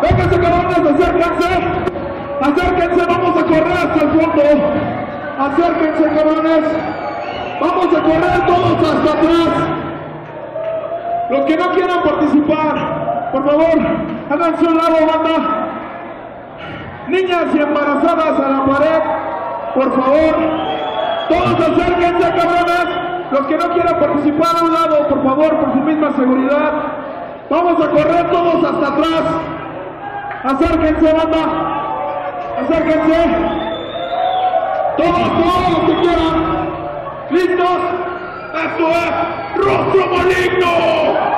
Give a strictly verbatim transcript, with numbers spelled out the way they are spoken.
Vénganse, cabrones, acérquense. Acérquense, vamos a correr hasta el fondo. Acérquense, cabrones. Vamos a correr todos hasta atrás. Los que no quieran participar, por favor, háganse un lado, banda. Niñas y embarazadas a la pared, por favor. Todos acérquense, cabrones. Los que no quieran participar a un lado, por favor, por su misma seguridad. Vamos a correr todos hasta atrás. Acérquense, banda. Acérquense. Todos, todos los que quieran. ¿Listos? ¡Esto es Rostro Maligno!